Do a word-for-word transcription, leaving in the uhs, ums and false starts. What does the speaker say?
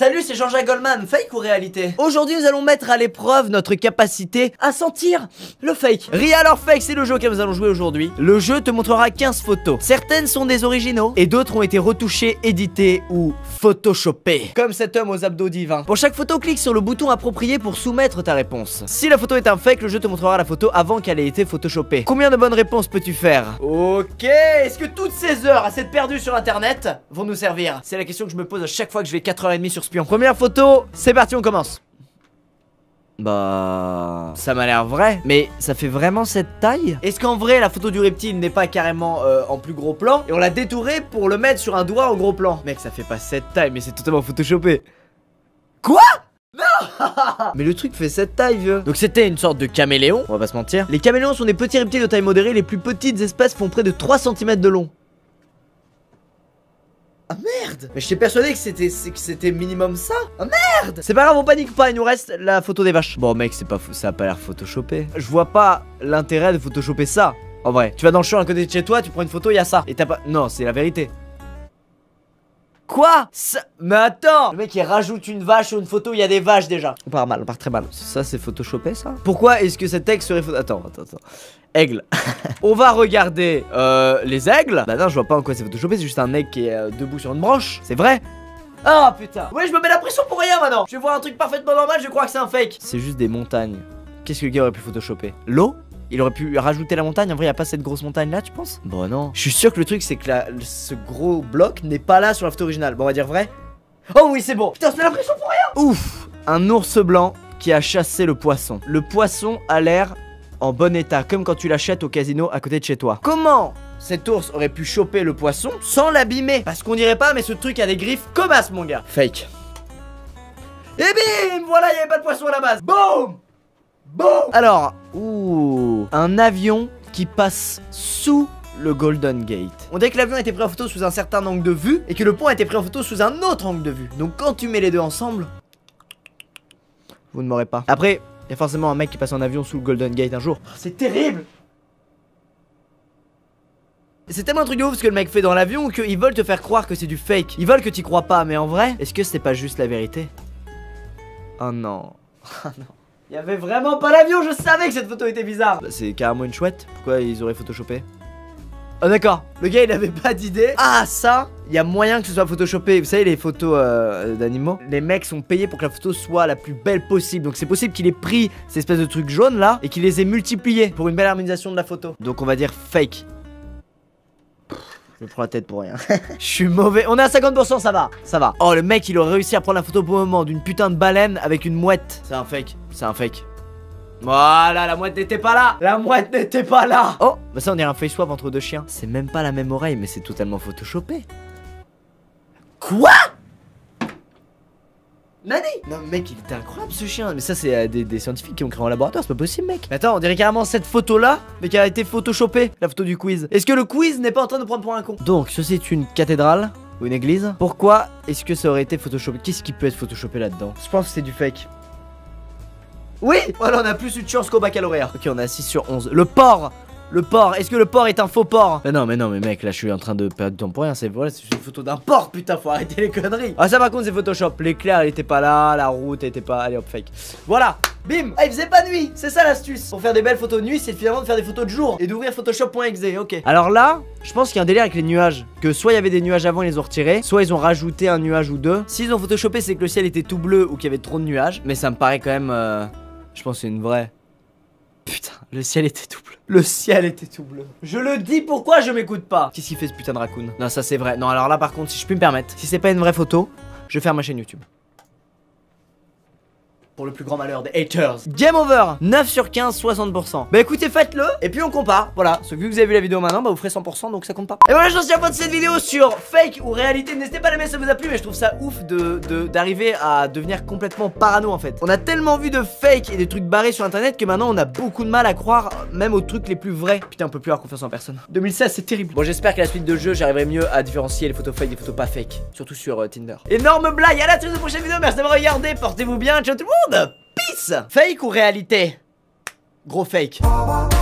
Salut, c'est Jean-Jacques Goldman, fake ou réalité? Aujourd'hui nous allons mettre à l'épreuve notre capacité à sentir le fake. Real or fake, c'est le jeu auquel nous allons jouer aujourd'hui. Le jeu te montrera quinze photos. Certaines sont des originaux et d'autres ont été retouchées, éditées ou photoshopées. Comme cet homme aux abdos divins. Pour chaque photo, clique sur le bouton approprié pour soumettre ta réponse. Si la photo est un fake, le jeu te montrera la photo avant qu'elle ait été photoshopée. Combien de bonnes réponses peux-tu faire? Ok, est-ce que toutes ces heures à s'être perdues sur internet vont nous servir? C'est la question que je me pose à chaque fois que je vais quatre heures trente sur Spion. Première photo, c'est parti, on commence. Bah... ça m'a l'air vrai. Mais ça fait vraiment cette taille? Est-ce qu'en vrai la photo du reptile n'est pas carrément euh, en plus gros plan et on l'a détouré pour le mettre sur un doigt en gros plan? Mec, ça fait pas cette taille, mais c'est totalement photoshopé. Quoi? Non. Mais le truc fait cette taille, vieux. Donc c'était une sorte de caméléon, on va pas se mentir. Les caméléons sont des petits reptiles de taille modérée. Les plus petites espèces font près de trois centimètres de long. Ah merde! Mais j'étais persuadé que c'était que c'était minimum ça. Ah merde! C'est pas grave, on panique pas, il nous reste la photo des vaches. Bon mec, c'est pas fou, ça a pas l'air photoshopé. Je vois pas l'intérêt de photoshopper ça. En vrai, tu vas dans le champ à côté de chez toi, tu prends une photo, il y a ça. Et t'as pas... Non, c'est la vérité. Quoi? Ça... Mais attends! Le mec il rajoute une vache sur une photo, il y a des vaches déjà. On part mal, on part très mal. Ça c'est photoshopé ça? Pourquoi est-ce que cet aigle serait photo... Attends, attends, attends. Aigle. On va regarder euh, les aigles. Bah non, je vois pas en quoi c'est photoshopé, c'est juste un aigle qui est euh, debout sur une branche. C'est vrai? Ah oh, putain. Ouais, je me mets la pression pour rien maintenant. Je vois un truc parfaitement normal, je crois que c'est un fake. C'est juste des montagnes. Qu'est-ce que le gars aurait pu photoshopper? L'eau? Il aurait pu rajouter la montagne. En vrai, il n'y a pas cette grosse montagne là, tu penses? Bon, non. Je suis sûr que le truc, c'est que la, ce gros bloc n'est pas là sur la photo originale. Bon, on va dire vrai. Oh oui, c'est bon. Putain, je mets la pression pour rien. Ouf. Un ours blanc qui a chassé le poisson. Le poisson a l'air en bon état, comme quand tu l'achètes au casino à côté de chez toi. Comment cet ours aurait pu choper le poisson sans l'abîmer? Parce qu'on dirait pas, mais ce truc a des griffes comme as, mon gars. Fake. Et bim. Voilà, il n'y avait pas de poisson à la base. Boum. Boum. Alors, ouh, un avion qui passe sous le Golden Gate. On dirait que l'avion a été pris en photo sous un certain angle de vue et que le pont a été pris en photo sous un autre angle de vue. Donc quand tu mets les deux ensemble, vous ne m'aurez pas. Après, il y a forcément un mec qui passe en avion sous le Golden Gate un jour. Oh, c'est terrible. C'est tellement un truc de ouf ce que le mec fait dans l'avion qu'ils veulent te faire croire que c'est du fake. Ils veulent que tu crois pas, mais en vrai, est-ce que c'est pas juste la vérité? Oh non. Oh non. Il y avait vraiment pas l'avion, je savais que cette photo était bizarre. Bah, c'est carrément une chouette. Pourquoi ils auraient photoshopé? Oh d'accord, le gars il avait pas d'idée. Ah ça, il y a moyen que ce soit photoshopé. Vous savez les photos euh, d'animaux, les mecs sont payés pour que la photo soit la plus belle possible. Donc c'est possible qu'il ait pris ces espèces de trucs jaunes là et qu'il les ait multipliés pour une belle harmonisation de la photo. Donc on va dire fake. Je me prends la tête pour rien. Je suis mauvais. On est à cinquante pour cent, ça va. Ça va. Oh, le mec, il aurait réussi à prendre la photo au bon moment d'une putain de baleine avec une mouette. C'est un fake. C'est un fake. Voilà, la mouette n'était pas là. La mouette n'était pas là. Oh, bah ça, on dirait un face swap entre deux chiens. C'est même pas la même oreille, mais c'est totalement photoshopé. Quoi? Nani? Non mec, il était incroyable ce chien. Mais ça c'est euh, des, des scientifiques qui ont créé en laboratoire, c'est pas possible mec. Mais attends, on dirait carrément cette photo là, mais qui a été photoshopée, la photo du quiz. Est-ce que le quiz n'est pas en train de prendre pour un con? Donc, ceci est une cathédrale ou une église. Pourquoi est-ce que ça aurait été photoshopé? Qu'est-ce qui peut être photoshopé là-dedans? Je pense que c'est du fake. Oui. Voilà, on a plus eu de chance qu'au baccalauréat. Ok, on a six sur onze. Le porc. Le porc, est-ce que le porc est un faux porc? Mais non, mais non, mais mec, là je suis en train de perdre du temps pour rien. C'est voilà, c'est une photo d'un porc, putain, faut arrêter les conneries. Ah, ça par contre, c'est Photoshop. L'éclair, elle était pas là, la route, elle était pas. Allez hop, fake. Voilà, bim. Ah, il faisait pas nuit, c'est ça l'astuce. Pour faire des belles photos de nuit, c'est finalement de faire des photos de jour et d'ouvrir Photoshop point E X E. Ok. Alors là, je pense qu'il y a un délire avec les nuages. Que soit il y avait des nuages avant, ils les ont retirés, soit ils ont rajouté un nuage ou deux. S'ils ont Photoshopé, c'est que le ciel était tout bleu ou qu'il y avait trop de nuages. Mais ça me paraît quand même. Euh... Je pense que c'est une vraie. Putain, le ciel était tout bleu. Le ciel était tout bleu. Je le dis, pourquoi je m'écoute pas? Qu'est-ce qu'il fait ce putain de raccoon? Non, ça c'est vrai. Non, alors là par contre, si je puis me permettre, si c'est pas une vraie photo, je ferme ma chaîne YouTube. Pour le plus grand malheur des haters. Game over. Neuf sur quinze, soixante pour cent. Bah écoutez, faites-le et puis on compare. Voilà, ce que vu que vous avez vu la vidéo maintenant, bah vous ferez cent pour cent, donc ça compte pas. Et voilà, j'en suis à la fin de cette vidéo sur fake ou réalité. N'hésitez pas à l'aimer si ça vous a plu, mais je trouve ça ouf de d'arriver à devenir complètement parano en fait. On a tellement vu de fake et des trucs barrés sur internet que maintenant on a beaucoup de mal à croire même aux trucs les plus vrais. Putain, on peut plus avoir confiance en personne. deux mille seize, c'est terrible. Bon, j'espère qu'à la suite de jeu, j'arriverai mieux à différencier les photos fake des photos pas fake, surtout sur euh, Tinder. Énorme blague. À la toute prochaine vidéo. Merci d'avoir regardé. Portez-vous bien. Ciao tout le monde. Peace. Fake ou réalité? Gros fake.